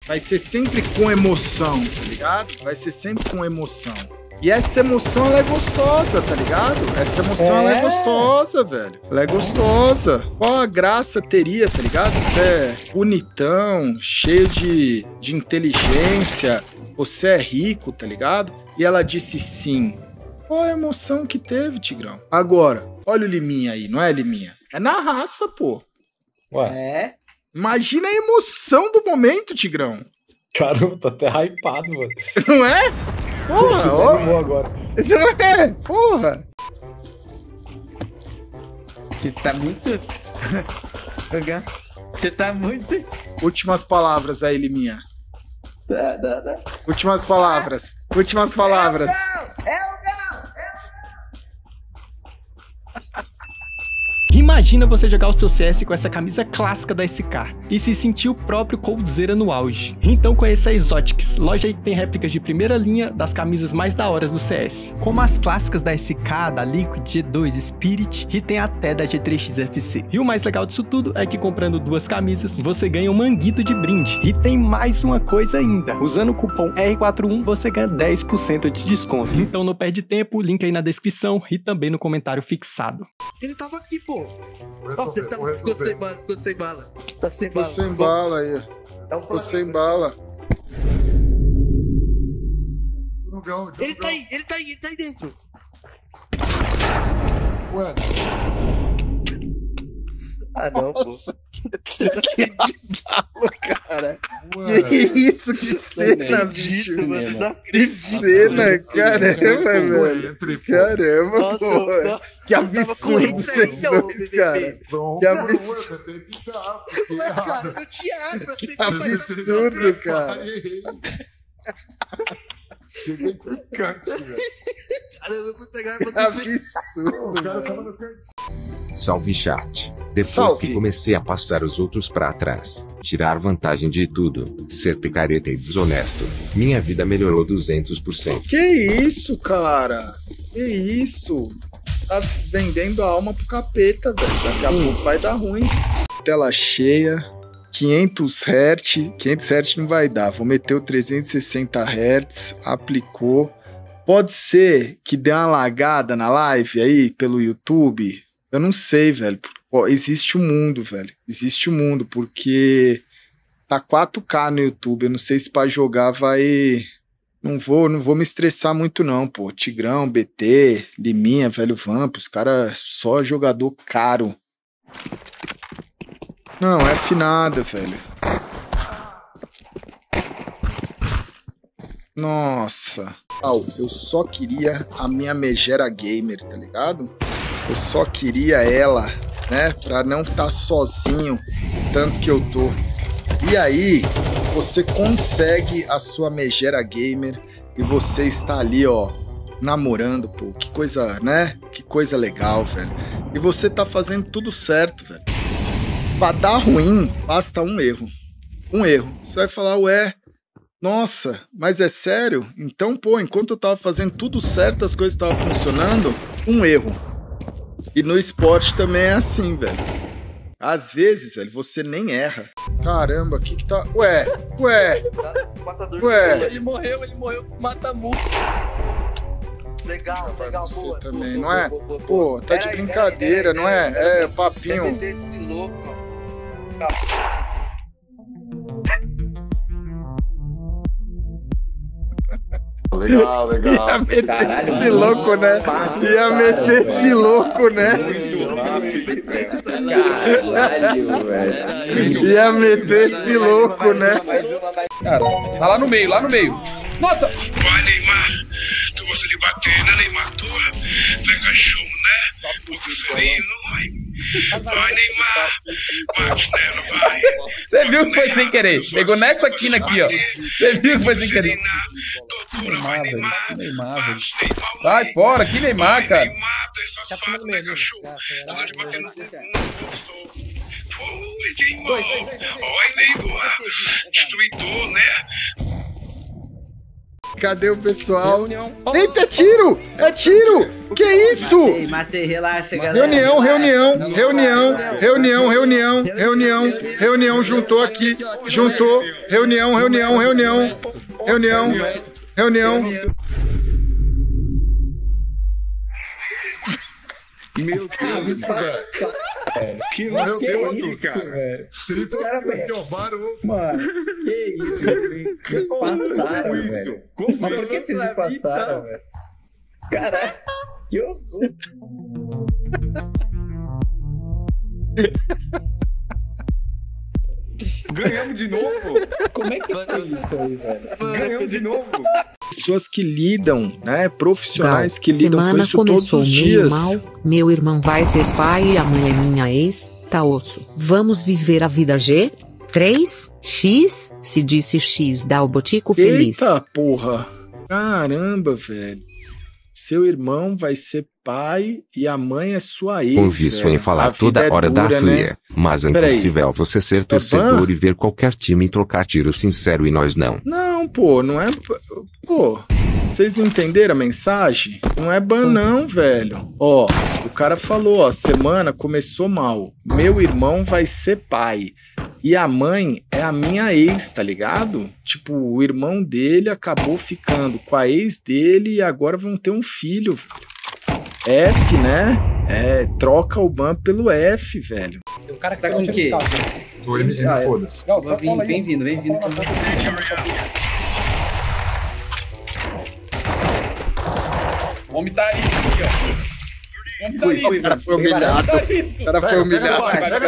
Vai ser sempre com emoção, tá ligado? Vai ser sempre com emoção. E essa emoção, ela é gostosa, tá ligado? Essa emoção, ela é gostosa, velho. Ela é gostosa. Qual a graça teria, tá ligado? Você é bonitão, cheio de inteligência. Você é rico, tá ligado? E ela disse sim. Qual a emoção que teve, Tigrão? Agora, olha o Liminha aí, não é, Liminha? É na raça, pô. Ué? Imagina a emoção do momento, Tigrão. Caramba, tô até hypado, mano. Não é? Porra, ó. Agora. Não é? Porra. Você tá muito... Você tá muito... Últimas palavras aí, Liminha. Não. Últimas palavras. Últimas palavras. Imagina você jogar o seu CS com essa camisa clássica da SK e se sentir o próprio Coldzera no auge. Então conheça a Exotics, loja aí que tem réplicas de primeira linha das camisas mais da hora do CS, como as clássicas da SK, da Liquid, G2, Spirit e tem até da G3X FC. E o mais legal disso tudo é que comprando 2 camisas, você ganha um manguito de brinde. E tem mais uma coisa ainda, usando o cupom R41 você ganha 10% de desconto. Então não perde tempo, link aí na descrição e também no comentário fixado. Ele tava aqui, pô. Nossa, ele ficou sem bala, ficou sem bala. Tá sem bala. Ficou sem bala aí. Ficou sem bala. Ele tá aí dentro. Ué. Ah, não, Nossa, pô. que balo, cara. Ué. Que isso, que cena, bicho. Mano. Que cena, caramba, velho. Caramba, Nossa, porra. Que absurdo vocês dois, cara. Pronto, Que absurdo. você tem que dar, porque Ué, errado. cara, eu tinha arma, eu tenho Que absurdo, cara. Cheguei picante, velho. Caramba, eu fui pegar a arma Que do absurdo, O cara tava velho. no canto. Salve chat. Depois Salve. que comecei a passar os outros pra trás, tirar vantagem de tudo, ser picareta e desonesto, minha vida melhorou 200%. Que isso, cara? Que isso? Tá vendendo a alma pro capeta, velho. Daqui a pouco vai dar ruim. Tela cheia. 500 Hz. 500 Hz não vai dar. Vou meter o 360 Hz. Aplicou. Pode ser que dê uma lagada na live aí pelo YouTube. Eu não sei, velho. Ó, existe um mundo, velho. Existe um mundo, porque tá 4K no YouTube. Eu não sei se pra jogar vai... Não vou me estressar muito não, pô. Tigrão, BT, Liminha, Velho Vamp, os caras só jogador caro. Não, é afinada, velho. Nossa. Eu só queria a minha megera gamer, tá ligado? Eu só queria ela, né? Pra não estar sozinho, o tanto que eu tô. E aí, você consegue a sua megera gamer e você está ali, ó, namorando, pô. Que coisa, né? Que coisa legal, velho. E você tá fazendo tudo certo, velho. Pra dar ruim, basta um erro. Um erro. Você vai falar, ué, nossa, mas é sério? Então, pô, enquanto eu tava fazendo tudo certo, as coisas estavam funcionando, um erro. E no esporte também é assim, velho. Às vezes, velho, você nem erra. Caramba, o que tá... Ué. Ele morreu, mata-mu. Legal, Vai legal, você boa. também, boa, não é? boa, boa, boa. Pô, tá de Pera aí, brincadeira, não é? É papinho. Quer vender esse louco, mano. Legal, legal. Ia meter Caralho, esse louco, né? passado, Ia meter esse louco, né? Caralho, velho. Ia meter esse louco, né? Cara, tá lá no meio, lá no meio. Nossa! Vai, Neymar. Tu gosta de bater, né, Neymar? Tu pega show, né? Pouco sereno, vai. Vai, Neymar. Bate nela, vai. Você viu que foi sem querer. Pegou nessa quina aqui, ó. Você viu que foi sem querer. Doutora, vai, Neymar. Neymar, velho. Bate, Neymar, Sai vai. fora, que Neymar, cara. Neymar, tu é safado, pega show. Tu gosta de bater no gostou. Foi, Neymar. Oi, Neymar. Destruidor, né? Cadê o pessoal? Eita, é tiro! É tiro! Que isso? Matei, relaxa, galera. Reunião, juntou aqui. Juntou. Reunião. Meu Deus, velho. Que loucura, cara. Mano, que isso? Passaram, velho. Como Mas por que vocês me passaram, velho? Caralho, que horror. Ganhamos de novo? Como é que foi isso aí, velho? Ganhamos de novo? Pessoas que lidam, né? Profissionais que lidam com semana isso todos começou os meio dias. mal, meu irmão vai ser pai e a mãe é minha ex, tá osso. Vamos viver a vida G? 3, X, se disse X dá o botico feliz. Eita porra! Caramba, velho. Seu irmão vai ser pai e a mãe é sua ex. Ouvi isso em velho. falar A toda vida é hora da dura, fria, né? mas é Peraí. impossível você ser torcedor e ver qualquer time e trocar tiro sincero e nós não. Não, pô, não é. Pô, vocês não entenderam a mensagem? Não é ban, não, velho. Ó, o cara falou, ó, semana começou mal. Meu irmão vai ser pai. E a mãe é a minha ex, tá ligado? Tipo, o irmão dele acabou ficando com a ex dele e agora vão ter um filho, velho. F, né? É, troca o ban pelo F, velho. O cara que Tá com o quê? Tô M, foda-se. Não, só fala aí. Vem vindo. O homem tá aí, ó. O homem tá aí. O cara foi humilhado. O cara foi humilhado.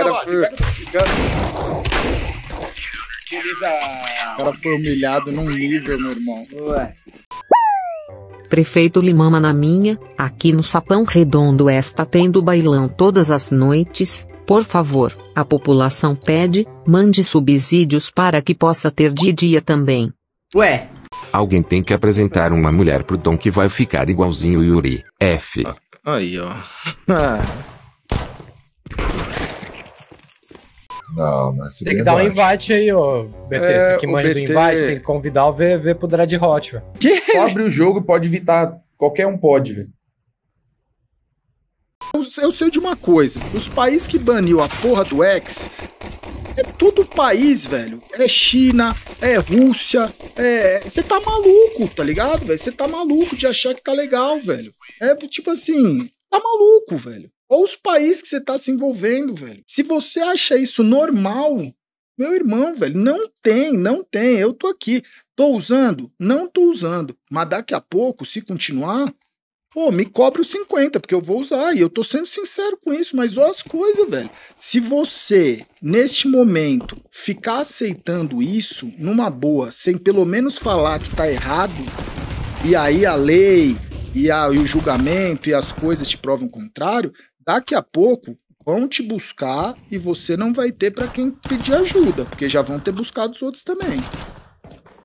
O cara foi humilhado num nível, meu irmão. Ué. Prefeito Limama na minha, aqui no Sapão Redondo está tendo bailão todas as noites. Por favor, a população pede, mande subsídios para que possa ter de dia também. Ué. Alguém tem que apresentar uma mulher pro Dom que vai ficar igualzinho o Yuri. F. Aí, ó. Não, mas Tem que dar um invite aí, ó. BT, você que o manja do BT. invite, tem que convidar o VV pro Dread Hot, velho. Só abrir o jogo pode evitar. Qualquer um pode, velho. Eu sei de uma coisa. Os países que baniu a porra do X é tudo país, velho. É China, é Rússia, é... Você tá maluco, tá ligado, velho? Você tá maluco de achar que tá legal, velho. É tipo assim, tá maluco, velho. Ou os países que você tá se envolvendo, velho. Se você acha isso normal, meu irmão, velho, não tem. Eu tô aqui. Tô usando? Não tô usando. Mas daqui a pouco, se continuar, pô, me cobre os 50, porque eu vou usar. E eu tô sendo sincero com isso, mas olha as coisas, velho. Se você, neste momento, ficar aceitando isso numa boa, sem pelo menos falar que tá errado, e aí a lei e o julgamento e as coisas te provam o contrário, daqui a pouco vão te buscar e você não vai ter para quem pedir ajuda, porque já vão ter buscado os outros também.